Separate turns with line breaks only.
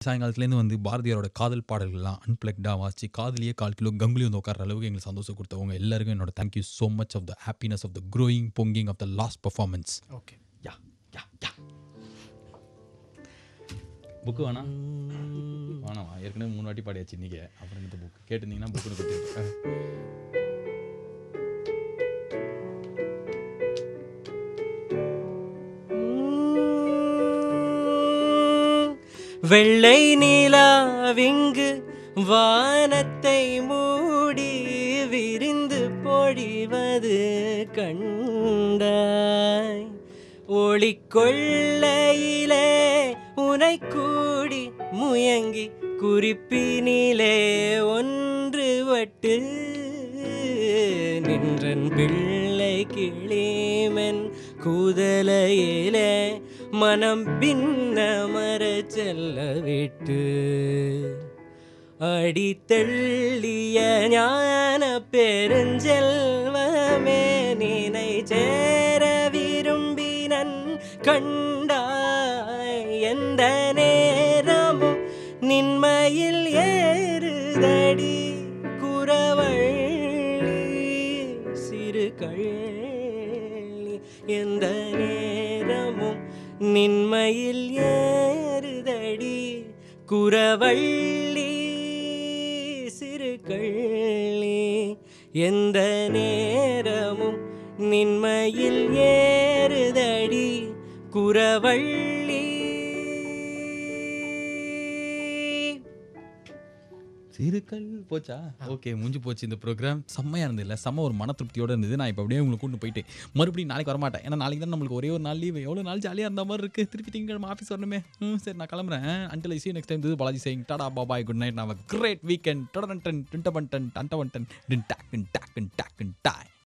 சாயங்காலத்துலேருந்து வந்து பாரதியாரோட காதல் பாடல்கள்லாம் அன்பிளக்டாக வாசி காதலியே 1/4 கிலோ கங்குலி வந்து உட்கார அளவுக்கு எங்களுக்கு சந்தோஷம் கொடுத்தவங்க எல்லாருக்கும் என்னோட thank you so much of the happiness of the growing பொங்கிங் of the last performance.
Okay.
Yeah yeah yeah book வேணாம் ஏற்கனவே 3 வாட்டி பாடியாச்சு இன்றைக்கி. அப்புறம் இந்த புக்கு கேட்டிருந்தீங்கன்னா புக்குன்னு கொடுத்துருக்கேன்.
வெள்ளை நிலாவிங்கு வானத்தை மூடி விரிந்து பொழிவது கண்டாய். ஒளிக்கொள்ளையிலே உனை கூடி முயங்கி குறிப்பினிலே ஒன்று வட்டு நின்றன் பிள்ளை கிளிமன் கூதலையிலே மனம் பின்ன மர செல்ல விட்டு அடித்தள்ளிய ஞான பெருஞ்செல்வமே நினை சேர விரும்பினன் கண்டாய். எந்த நேரமும் நின்மையில் ஏறுதடி குறவள்ளி சிறு கள்ளி. எந்த நேரமும் நின்மையில் ஏறுதடி குறவள்ளி சிறு கள்ளி. எந்த நேரமும் நின்மையில் ஏறுதடி குறவள்ளி.
சிறுக்கல் போச்சா? ஓகே, முடிஞ்சு போச்சு இந்த ப்ரோக்ராம். செம்மையாக இருந்தது இல்லை? செம்ம ஒரு மன திருப்தியோடு இருந்தது. நான் இப்போ அப்படியே உங்களை கூட்டு போயிட்டு மறுபடியும் நாளைக்கு வரமாட்டேன். ஏன்னா நாளைக்கு தான் நம்மளுக்கு ஒரே ஒரு நாள் லீவு. எவ்வளோ நாள் ஜாலியாக இருந்த மாதிரி இருக்குது. திருப்பி திங்கக்கிழமை ஆஃபீஸ் வரணுமே. சரி, நான் கிளம்புறேன். Until I see you next time. This is Balaji saying tada bye bye, good night. Have a great weekend. Tadadantun tuntabantan tantabantan din tack and tack and tack and tie.